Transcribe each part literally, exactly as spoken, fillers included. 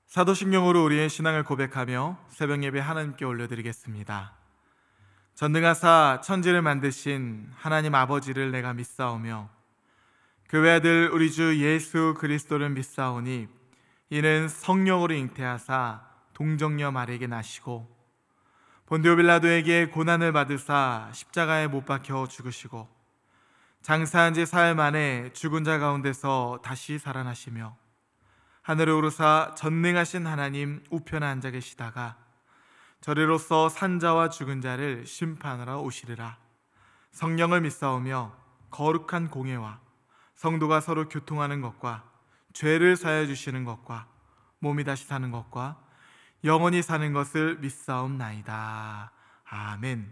사도신경으로 우리의 신앙을 고백하며 새벽 예배 하나님께 올려드리겠습니다. 전능하사 천지를 만드신 하나님 아버지를 내가 믿사오며 그 외아들 우리 주 예수 그리스도를 믿사오니 이는 성령으로 잉태하사 동정녀 마리에게 나시고 본디오 빌라도에게 고난을 받으사 십자가에 못 박혀 죽으시고 장사한 지 사흘 만에 죽은 자 가운데서 다시 살아나시며 하늘에 오르사 전능하신 하나님 우편에 앉아 계시다가 저리로서 산자와 죽은 자를 심판하러 오시리라. 성령을 믿사오며 거룩한 공예와 성도가 서로 교통하는 것과 죄를 사하여 주시는 것과 몸이 다시 사는 것과 영원히 사는 것을 믿사옵나이다. 아멘.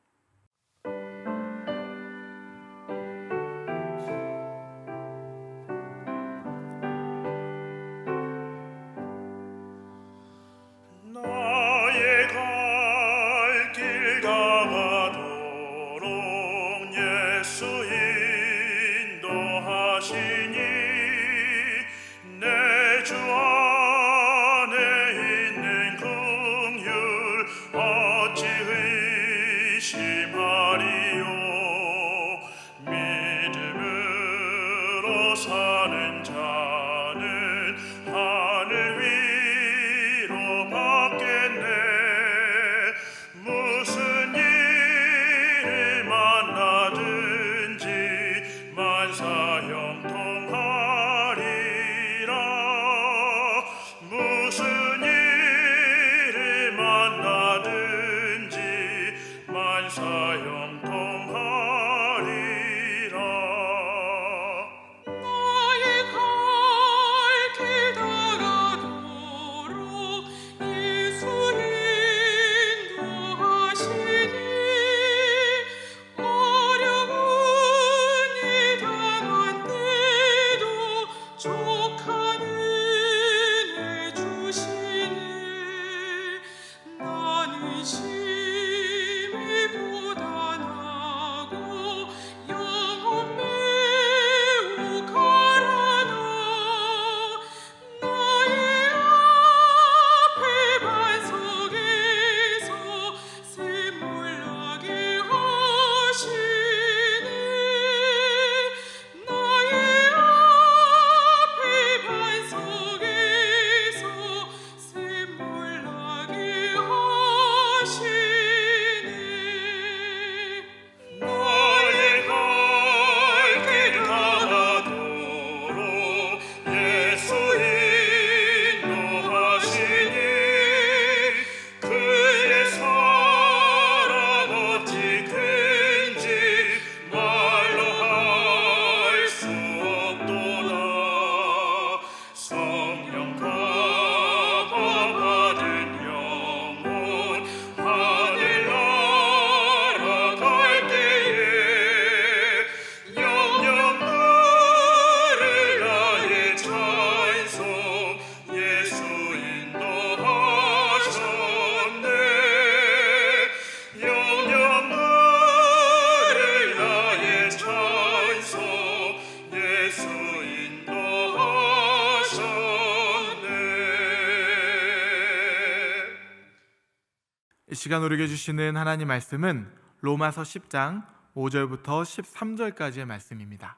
이 시간 우리에게 주시는 하나님 말씀은 로마서 십 장 오 절부터 십삼 절까지의 말씀입니다.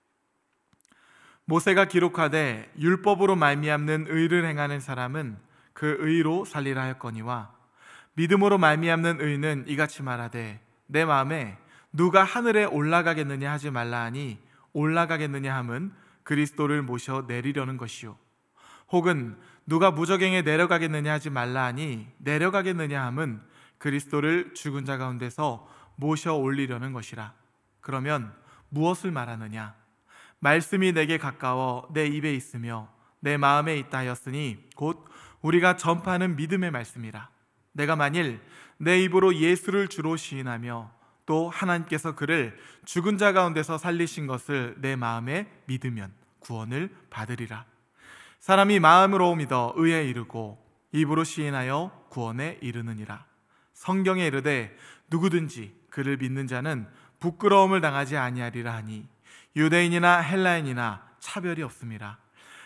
모세가 기록하되 율법으로 말미암는 의를 행하는 사람은 그 의로 살리라 하였거니와 믿음으로 말미암는 의는 이같이 말하되 내 마음에 누가 하늘에 올라가겠느냐 하지 말라 하니 올라가겠느냐 함은 그리스도를 모셔 내리려는 것이요 혹은 누가 무저갱에 내려가겠느냐 하지 말라 하니 내려가겠느냐 함은 그리스도를 죽은 자 가운데서 모셔 올리려는 것이라. 그러면 무엇을 말하느냐? 말씀이 내게 가까워 내 입에 있으며 내 마음에 있다 하였으니 곧 우리가 전파하는 믿음의 말씀이라. 내가 만일 내 입으로 예수를 주로 시인하며 또 하나님께서 그를 죽은 자 가운데서 살리신 것을 내 마음에 믿으면 구원을 받으리라. 사람이 마음으로 믿어 의에 이르고 입으로 시인하여 구원에 이르느니라. 성경에 이르되 누구든지 그를 믿는 자는 부끄러움을 당하지 아니하리라 하니 유대인이나 헬라인이나 차별이 없음이라.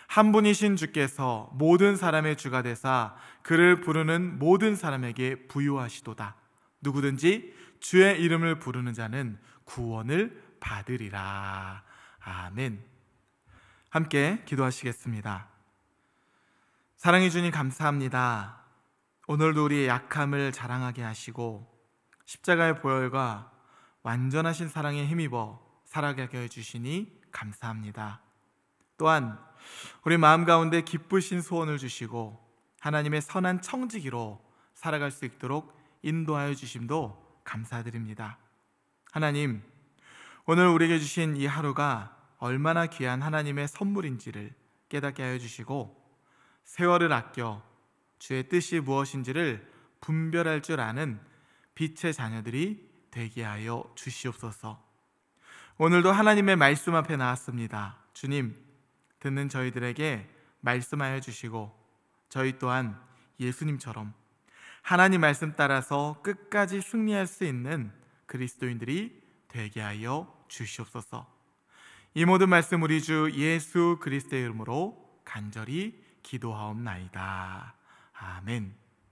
한 분이신 주께서 모든 사람의 주가 되사 그를 부르는 모든 사람에게 부유하시도다. 누구든지 주의 이름을 부르는 자는 구원을 받으리라. 아멘. 함께 기도하시겠습니다. 사랑해 주님 감사합니다. 오늘도 우리의 약함을 자랑하게 하시고 십자가의 보혈과 완전하신 사랑에 힘입어 살아가게 해주시니 감사합니다. 또한 우리 마음 가운데 기쁘신 소원을 주시고 하나님의 선한 청지기로 살아갈 수 있도록 인도하여 주심도 감사드립니다. 하나님, 오늘 우리에게 주신 이 하루가 얼마나 귀한 하나님의 선물인지를 깨닫게 하여 주시고 세월을 아껴 주의 뜻이 무엇인지를 분별할 줄 아는 빛의 자녀들이 되게 하여 주시옵소서. 오늘도 하나님의 말씀 앞에 나왔습니다. 주님, 듣는 저희들에게 말씀하여 주시고 저희 또한 예수님처럼 하나님 말씀 따라서 끝까지 승리할 수 있는 그리스도인들이 되게 하여 주시옵소서. 이 모든 말씀 우리 주 예수 그리스도의 이름으로 간절히 기도하옵나이다. 아멘.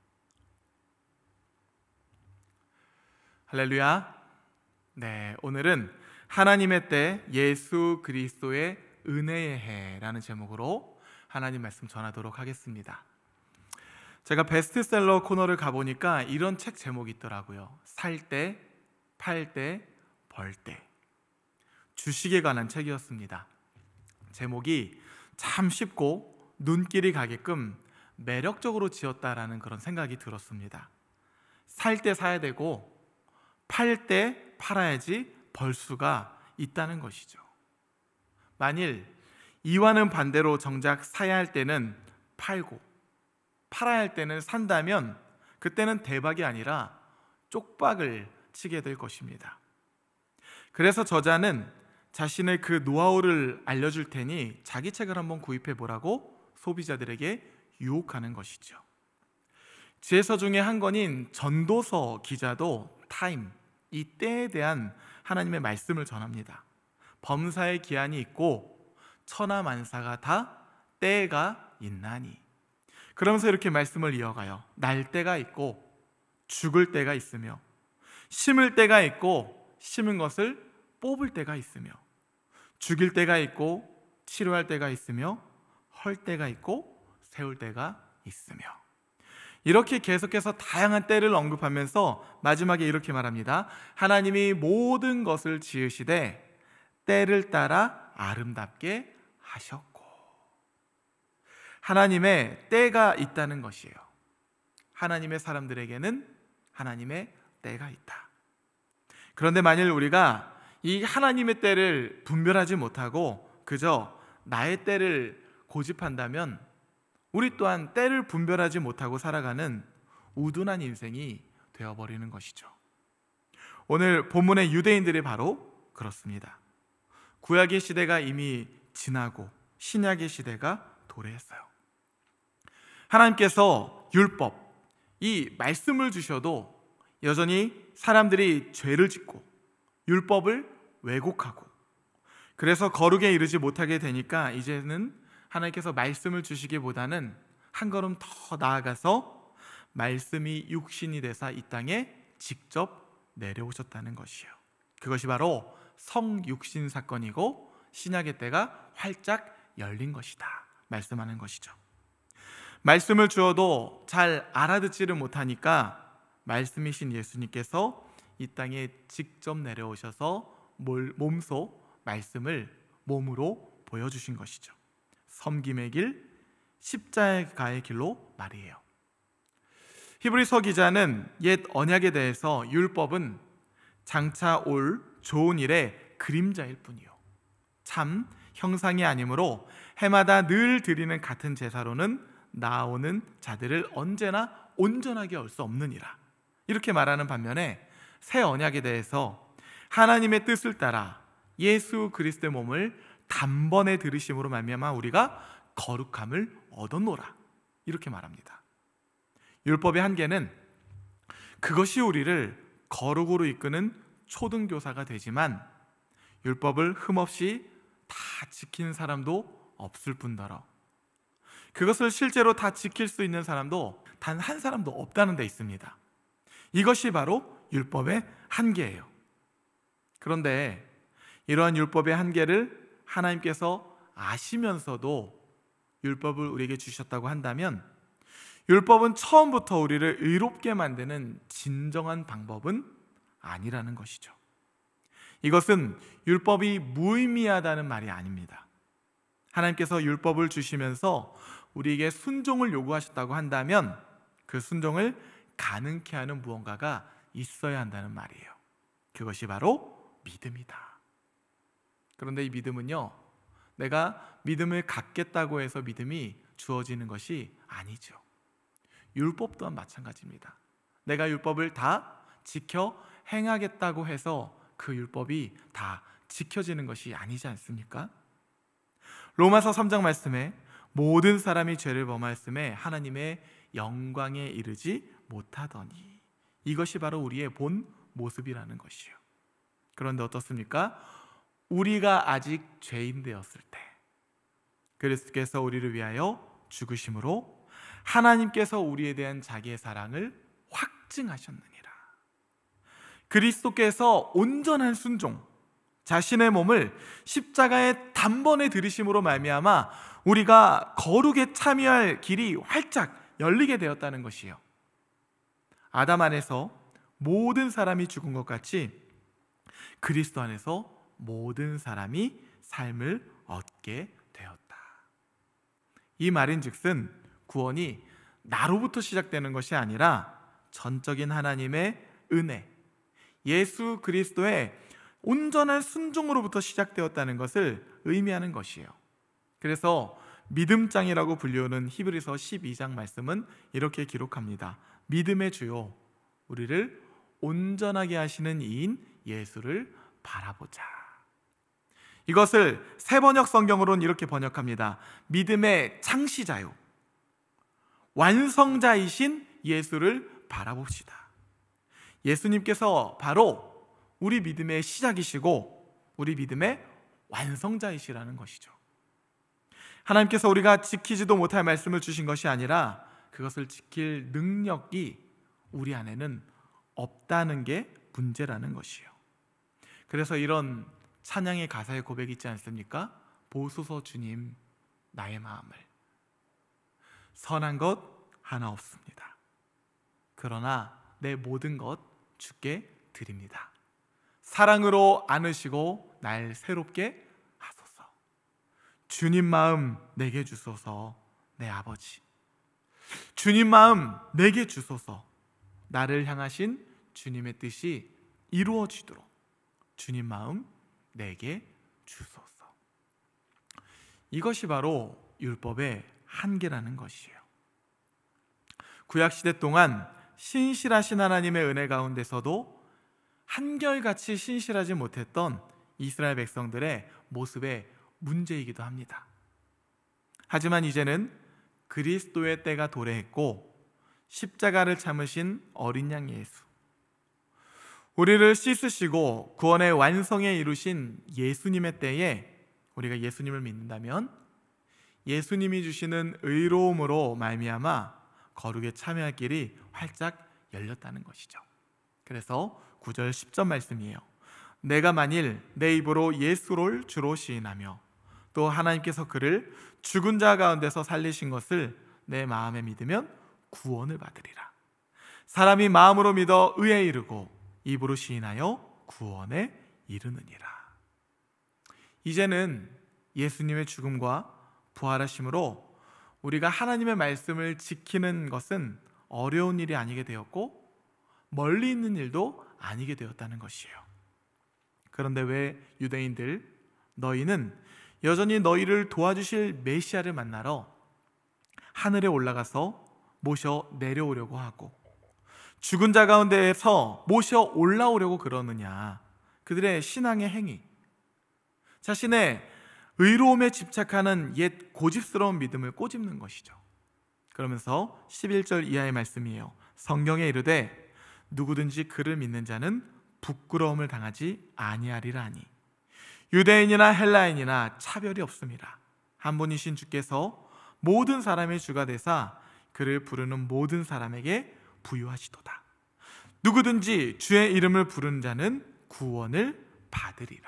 할렐루야. 네, 오늘은 하나님의 때 예수 그리스도의 은혜의 해라는 제목으로 하나님 말씀 전하도록 하겠습니다. 제가 베스트셀러 코너를 가보니까 이런 책 제목이 있더라고요. 살 때, 팔 때, 벌 때. 주식에 관한 책이었습니다. 제목이 참 쉽고 눈길이 가게끔 매력적으로 지었다라는 그런 생각이 들었습니다. 살 때 사야 되고 팔 때 팔아야지 벌 수가 있다는 것이죠. 만일 이와는 반대로 정작 사야 할 때는 팔고 팔아야 할 때는 산다면 그때는 대박이 아니라 쪽박을 치게 될 것입니다. 그래서 저자는 자신의 그 노하우를 알려줄 테니 자기 책을 한번 구입해 보라고 소비자들에게 유혹하는 것이죠. 지혜서 중에 한 권인 전도서 기자도 타임, 이 때에 대한 하나님의 말씀을 전합니다. 범사의 기한이 있고 천하만사가 다 때가 있나니. 그러면서 이렇게 말씀을 이어가요. 날 때가 있고 죽을 때가 있으며 심을 때가 있고 심은 것을 뽑을 때가 있으며 죽일 때가 있고 치료할 때가 있으며 헐 때가 있고 세울 때가 있으며. 이렇게 계속해서 다양한 때를 언급하면서 마지막에 이렇게 말합니다. 하나님이 모든 것을 지으시되 때를 따라 아름답게 하셨고. 하나님의 때가 있다는 것이에요. 하나님의 사람들에게는 하나님의 때가 있다. 그런데 만일 우리가 이 하나님의 때를 분별하지 못하고 그저 나의 때를 고집한다면 우리 또한 때를 분별하지 못하고 살아가는 우둔한 인생이 되어버리는 것이죠. 오늘 본문의 유대인들이 바로 그렇습니다. 구약의 시대가 이미 지나고 신약의 시대가 도래했어요. 하나님께서 율법, 이 말씀을 주셔도 여전히 사람들이 죄를 짓고 율법을 왜곡하고 그래서 거룩에 이르지 못하게 되니까 이제는 하나님께서 말씀을 주시기보다는 한 걸음 더 나아가서 말씀이 육신이 되사 이 땅에 직접 내려오셨다는 것이에요. 그것이 바로 성육신 사건이고 신약의 때가 활짝 열린 것이다 말씀하는 것이죠. 말씀을 주어도 잘 알아듣지를 못하니까 말씀이신 예수님께서 이 땅에 직접 내려오셔서 몸소 말씀을 몸으로 보여주신 것이죠. 섬김의 길, 십자가의 길로 말이에요. 히브리서 기자는 옛 언약에 대해서 율법은 장차 올 좋은 일의 그림자일 뿐이요 참 형상이 아니므로 해마다 늘 드리는 같은 제사로는 나아오는 자들을 언제나 온전하게 할 수 없느니라. 이렇게 말하는 반면에 새 언약에 대해서 하나님의 뜻을 따라 예수 그리스도의 몸을 단번에 들으심으로 말미암아 우리가 거룩함을 얻었노라 이렇게 말합니다. 율법의 한계는 그것이 우리를 거룩으로 이끄는 초등교사가 되지만 율법을 흠없이 다 지킨 사람도 없을 뿐더러 그것을 실제로 다 지킬 수 있는 사람도 단 한 사람도 없다는 데 있습니다. 이것이 바로 율법의 한계예요. 그런데 이러한 율법의 한계를 하나님께서 아시면서도 율법을 우리에게 주셨다고 한다면, 율법은 처음부터 우리를 의롭게 만드는 진정한 방법은 아니라는 것이죠. 이것은 율법이 무의미하다는 말이 아닙니다. 하나님께서 율법을 주시면서 우리에게 순종을 요구하셨다고 한다면 그 순종을 가능케 하는 무언가가 있어야 한다는 말이에요. 그것이 바로 믿음이다. 그런데 이 믿음은요, 내가 믿음을 갖겠다고 해서 믿음이 주어지는 것이 아니죠. 율법 또한 마찬가지입니다. 내가 율법을 다 지켜 행하겠다고 해서 그 율법이 다 지켜지는 것이 아니지 않습니까? 로마서 삼 장 말씀에 모든 사람이 죄를 범하였음에 하나님의 영광에 이르지 못하더니, 이것이 바로 우리의 본 모습이라는 것이요. 그런데 어떻습니까? 우리가 아직 죄인 되었을 때 그리스도께서 우리를 위하여 죽으심으로 하나님께서 우리에 대한 자기의 사랑을 확증하셨느니라. 그리스도께서 온전한 순종, 자신의 몸을 십자가에 단번에 들이심으로 말미암아 우리가 거룩에 참여할 길이 활짝 열리게 되었다는 것이요. 아담 안에서 모든 사람이 죽은 것 같이 그리스도 안에서 모든 사람이 삶을 얻게 되었다. 이 말인즉슨 구원이 나로부터 시작되는 것이 아니라 전적인 하나님의 은혜, 예수 그리스도의 온전한 순종으로부터 시작되었다는 것을 의미하는 것이에요. 그래서 믿음장이라고 불리우는 히브리서 십이 장 말씀은 이렇게 기록합니다. 믿음의 주요, 우리를 온전하게 하시는 이인 예수를 바라보자. 이것을 새번역 성경으로는 이렇게 번역합니다. 믿음의 창시자요, 완성자이신 예수를 바라봅시다. 예수님께서 바로 우리 믿음의 시작이시고 우리 믿음의 완성자이시라는 것이죠. 하나님께서 우리가 지키지도 못할 말씀을 주신 것이 아니라 그것을 지킬 능력이 우리 안에는 없다는 게 문제라는 것이요. 그래서 이런 찬양의 가사의 고백이 있지 않습니까? 보소서 주님 나의 마음을, 선한 것 하나 없습니다. 그러나 내 모든 것 주께 드립니다. 사랑으로 안으시고 날 새롭게 하소서. 주님 마음 내게 주소서. 내 아버지, 주님 마음 내게 주소서. 나를 향하신 주님의 뜻이 이루어지도록 주님 마음 내게 주소서. 이것이 바로 율법의 한계라는 것이에요. 구약시대 동안 신실하신 하나님의 은혜 가운데서도 한결같이 신실하지 못했던 이스라엘 백성들의 모습의 문제이기도 합니다. 하지만 이제는 그리스도의 때가 도래했고 십자가를 참으신 어린 양 예수, 우리를 씻으시고 구원의 완성에 이루신 예수님의 때에 우리가 예수님을 믿는다면 예수님이 주시는 의로움으로 말미암아 거룩에 참여할 길이 활짝 열렸다는 것이죠. 그래서 구 절 십 절 말씀이에요. 내가 만일 내 입으로 예수를 주로 시인하며 또 하나님께서 그를 죽은 자 가운데서 살리신 것을 내 마음에 믿으면 구원을 받으리라. 사람이 마음으로 믿어 의에 이르고 입으로 시인하여 구원에 이르느니라. 이제는 예수님의 죽음과 부활하심으로 우리가 하나님의 말씀을 지키는 것은 어려운 일이 아니게 되었고 멀리 있는 일도 아니게 되었다는 것이에요. 그런데 왜 유대인들, 너희는 여전히 너희를 도와주실 메시아를 만나러 하늘에 올라가서 모셔 내려오려고 하고 죽은 자 가운데에서 모셔 올라오려고 그러느냐? 그들의 신앙의 행위, 자신의 의로움에 집착하는 옛 고집스러운 믿음을 꼬집는 것이죠. 그러면서 십일 절 이하의 말씀이에요. 성경에 이르되 누구든지 그를 믿는 자는 부끄러움을 당하지 아니하리라 하니 유대인이나 헬라인이나 차별이 없음이라. 한 분이신 주께서 모든 사람의 주가 되사 그를 부르는 모든 사람에게 부유하시도다. 누구든지 주의 이름을 부르는 자는 구원을 받으리라.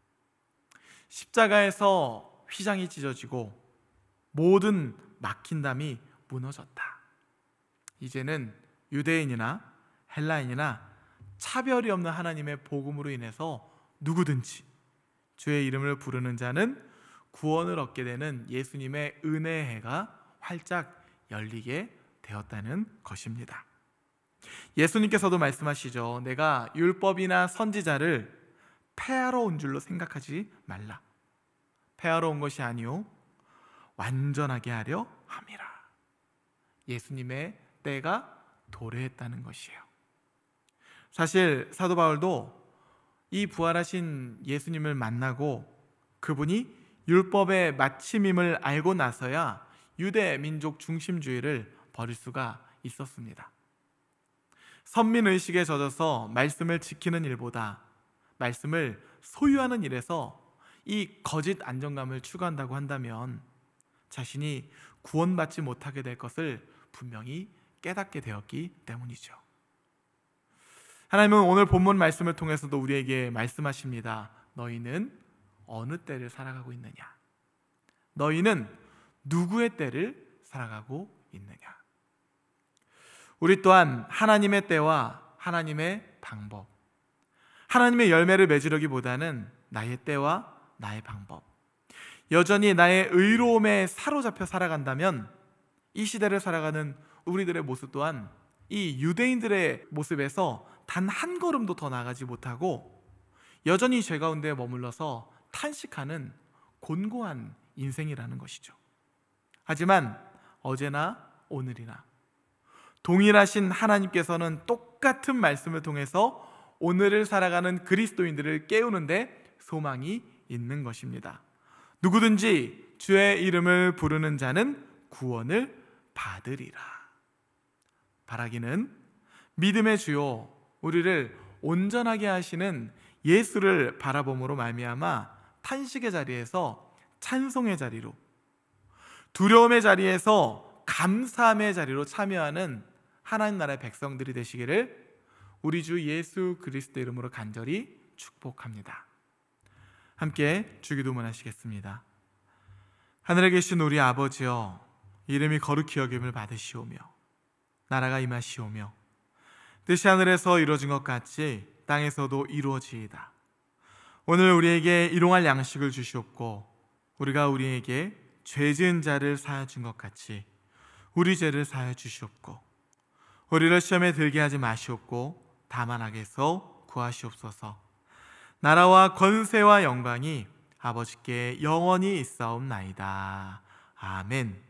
십자가에서 휘장이 찢어지고 모든 막힌담이 무너졌다. 이제는 유대인이나 헬라인이나 차별이 없는 하나님의 복음으로 인해서 누구든지 주의 이름을 부르는 자는 구원을 얻게 되는 예수님의 은혜의 해가 활짝 열리게 되었다는 것입니다. 예수님께서도 말씀하시죠. 내가 율법이나 선지자를 폐하러 온 줄로 생각하지 말라. 폐하러 온 것이 아니요 완전하게 하려 함이라. 예수님의 때가 도래했다는 것이에요. 사실 사도 바울도 이 부활하신 예수님을 만나고 그분이 율법의 마침임을 알고 나서야 유대 민족 중심주의를 버릴 수가 있었습니다. 선민의식에 젖어서 말씀을 지키는 일보다 말씀을 소유하는 일에서 이 거짓 안정감을 추구한다고 한다면 자신이 구원받지 못하게 될 것을 분명히 깨닫게 되었기 때문이죠. 하나님은 오늘 본문 말씀을 통해서도 우리에게 말씀하십니다. 너희는 어느 때를 살아가고 있느냐? 너희는 누구의 때를 살아가고 있느냐? 우리 또한 하나님의 때와 하나님의 방법, 하나님의 열매를 맺으려기보다는 나의 때와 나의 방법, 여전히 나의 의로움에 사로잡혀 살아간다면 이 시대를 살아가는 우리들의 모습 또한 이 유대인들의 모습에서 단 한 걸음도 더 나가지 못하고 여전히 죄 가운데 머물러서 탄식하는 곤고한 인생이라는 것이죠. 하지만 어제나 오늘이나 동일하신 하나님께서는 똑같은 말씀을 통해서 오늘을 살아가는 그리스도인들을 깨우는데 소망이 있는 것입니다. 누구든지 주의 이름을 부르는 자는 구원을 받으리라. 바라기는 믿음의 주요 우리를 온전하게 하시는 예수를 바라봄으로 말미암아 탄식의 자리에서 찬송의 자리로, 두려움의 자리에서 감사함의 자리로 참여하는 하나님 나라의 백성들이 되시기를 우리 주 예수 그리스도 이름으로 간절히 축복합니다. 함께 주기도문 하시겠습니다. 하늘에 계신 우리 아버지여, 이름이 거룩히 여김을 받으시오며 나라가 임하시오며 뜻이 하늘에서 이루어진 것 같이 땅에서도 이루어지이다. 오늘 우리에게 일용할 양식을 주시옵고 우리가 우리에게 죄 지은 자를 사하여 준 것 같이 우리 죄를 사하여 주시옵고 우리를 시험에 들게 하지 마시옵고 다만 악에서 구하시옵소서. 나라와 권세와 영광이 아버지께 영원히 있사옵나이다. 아멘.